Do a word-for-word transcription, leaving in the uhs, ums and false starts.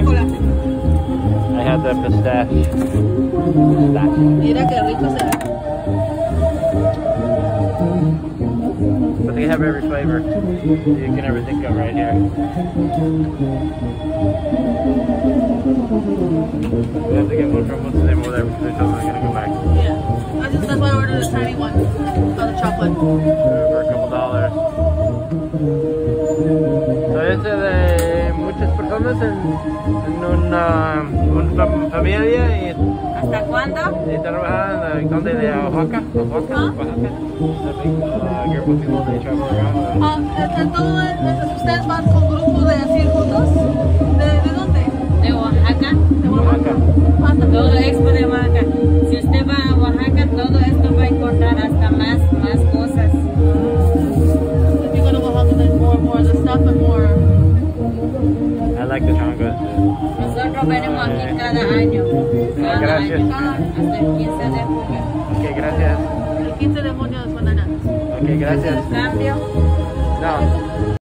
chocolate. I had the pistache. Pistache. Mira qué rico se ve. But they have every flavor you can ever think of right here. We have to get one from what's the name over there because they told me they're gonna go back. Yeah. I just that's why I ordered a tiny one of the chocolate. For a couple dollars. So es de muchas personas en, en una, una familia y ¿Hasta cuándo? y trabajan en donde de Oaxaca, Oaxaca, ¿Ah? Oaxaca. Uh, group of people they travel around. Ah, de todo el- ¿ustedes van con grupos de así juntos? ¿De, de dónde? De Oaxaca. ¿De Oaxaca? Ah, también. Todo Expo de Oaxaca. Si usted va a Oaxaca, todo esto va a encontrar hasta más, más cosas. If you go to Oaxaca, there's more and more of the stuff and more. I like the chongos. Nosotros venimos aquí cada año. Cada Gracias. año. Hasta el quince de junio. Ok, gracias. El quince de junio es bananas. Ok, gracias. Cambio. No.